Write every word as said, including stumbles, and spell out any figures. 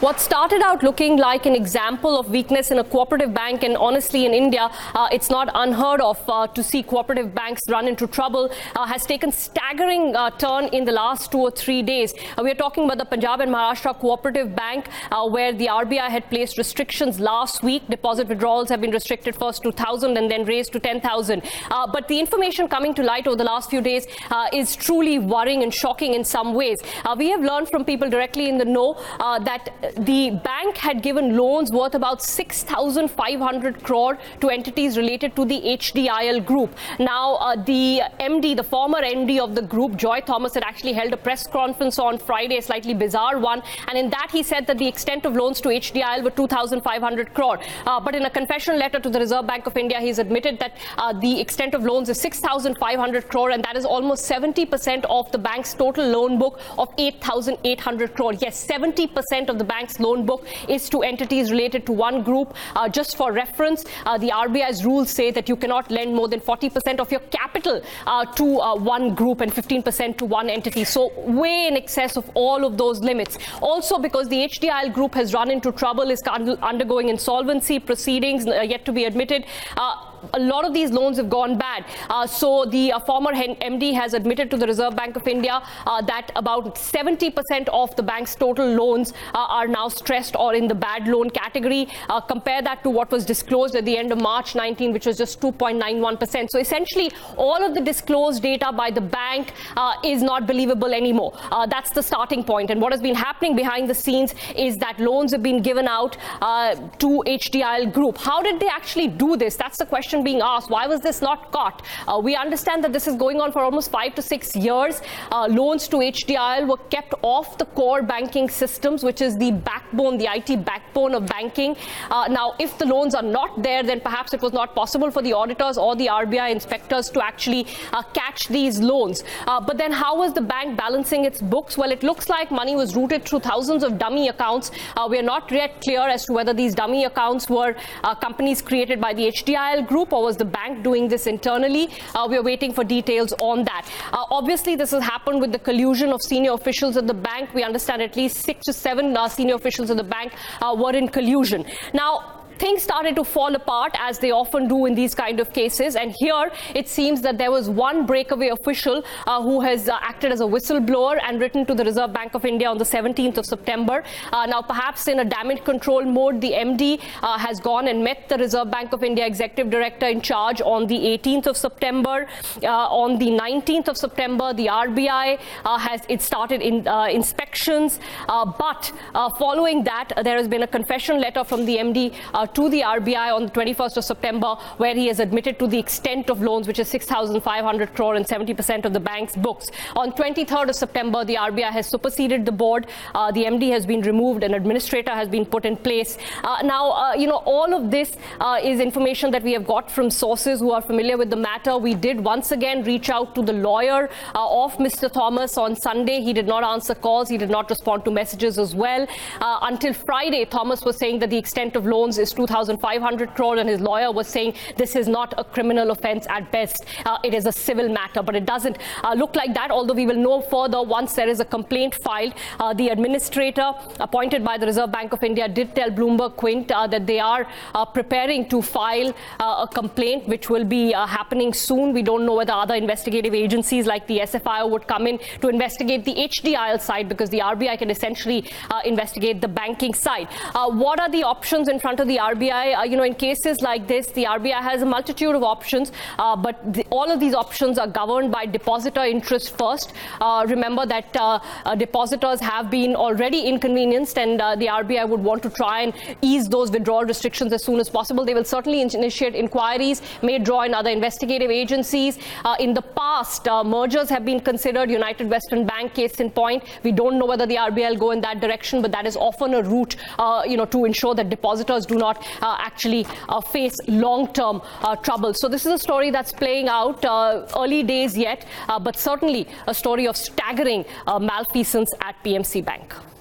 What started out looking like an example of weakness in a cooperative bank, and honestly in India, uh, it's not unheard of uh, to see cooperative banks run into trouble, uh, has taken staggering uh, turn in the last two or three days. Uh, we are talking about the Punjab and Maharashtra Cooperative Bank, uh, where the R B I had placed restrictions last week. Deposit withdrawals have been restricted first to one thousand and then raised to ten thousand. Uh, but the information coming to light over the last few days uh, is truly worrying and shocking in some ways. Uh, we have learned from people directly in the know uh, that the bank had given loans worth about six thousand five hundred crore to entities related to the H D I L group. Now, uh, the M D, the former M D of the group, Joy Thomas, had actually held a press conference on Friday, a slightly bizarre one, and in that he said that the extent of loans to H D I L were two thousand five hundred crore. Uh, but in a confession letter to the Reserve Bank of India, he's admitted that uh, the extent of loans is six thousand five hundred crore, and that is almost seventy percent of the bank's total loan book of eight thousand eight hundred crore. Yes, seventy percent of the bank's loan book is to entities related to one group. Uh, just for reference, uh, the R B I's rules say that you cannot lend more than forty percent of your capital uh, to uh, one group and fifteen percent to one entity. So way in excess of all of those limits. Also, because the H D I L group has run into trouble, is undergoing insolvency proceedings uh, yet to be admitted. Uh, A lot of these loans have gone bad. Uh, so the uh, former M D has admitted to the Reserve Bank of India uh, that about seventy percent of the bank's total loans uh, are now stressed or in the bad loan category. Uh, compare that to what was disclosed at the end of March nineteenth, which was just two point nine one percent. So essentially, all of the disclosed data by the bank uh, is not believable anymore. Uh, that's the starting point. And what has been happening behind the scenes is that loans have been given out uh, to H D I L group. How did they actually do this? That's the question being asked. Why was this not caught? Uh, we understand that this is going on for almost five to six years. Uh, loans to H D I L were kept off the core banking systems, which is the backbone, the I T backbone of banking. Uh, now, if the loans are not there, then perhaps it was not possible for the auditors or the R B I inspectors to actually uh, catch these loans. Uh, but then how was the bank balancing its books? Well, it looks like money was routed through thousands of dummy accounts. Uh, we are not yet clear as to whether these dummy accounts were uh, companies created by the H D I L group, or was the bank doing this internally? Uh, we are waiting for details on that. Uh, obviously, this has happened with the collusion of senior officials at the bank. We understand at least six to seven uh, senior officials at the bank uh, were in collusion. Now, things started to fall apart, as they often do in these kind of cases, and here it seems that there was one breakaway official uh, who has uh, acted as a whistleblower and written to the Reserve Bank of India on the seventeenth of September. Uh, now, perhaps in a damage control mode, the M D uh, has gone and met the Reserve Bank of India Executive Director in charge on the eighteenth of September. Uh, on the nineteenth of September, the R B I uh, has it started in uh, inspections, uh, but uh, following that, uh, there has been a confession letter from the M D uh, to the R B I on the twenty-first of September, where he has admitted to the extent of loans, which is six thousand five hundred crore and seventy percent of the bank's books. On twenty-third of September, the R B I has superseded the board. Uh, the M D has been removed. An administrator has been put in place. Uh, now, uh, you know, all of this uh, is information that we have got from sources who are familiar with the matter. We did once again reach out to the lawyer uh, of Mister Thomas on Sunday. He did not answer calls. He did not respond to messages as well. Uh, until Friday, Thomas was saying that the extent of loans is two thousand five hundred crore, and his lawyer was saying this is not a criminal offense at best. Uh, it is a civil matter, but it doesn't uh, look like that, although we will know further once there is a complaint filed. Uh, the administrator appointed by the Reserve Bank of India did tell Bloomberg Quint uh, that they are uh, preparing to file uh, a complaint, which will be uh, happening soon. We don't know whether other investigative agencies like the S F I O would come in to investigate the H D I L side, because the R B I can essentially uh, investigate the banking side. Uh, what are the options in front of the R B I? Uh, you know, in cases like this, the R B I has a multitude of options, uh, but the, all of these options are governed by depositor interest first. Uh, remember that uh, uh, depositors have been already inconvenienced, and uh, the R B I would want to try and ease those withdrawal restrictions as soon as possible. They will certainly initiate inquiries, may draw in other investigative agencies. Uh, in the past, uh, mergers have been considered. United Western Bank, case in point. We don't know whether the R B I will go in that direction, but that is often a route, uh, you know, to ensure that depositors do not uh, actually uh, face long-term uh, trouble. So this is a story that's playing out, uh, early days yet, uh, but certainly a story of staggering uh, malfeasance at P M C Bank.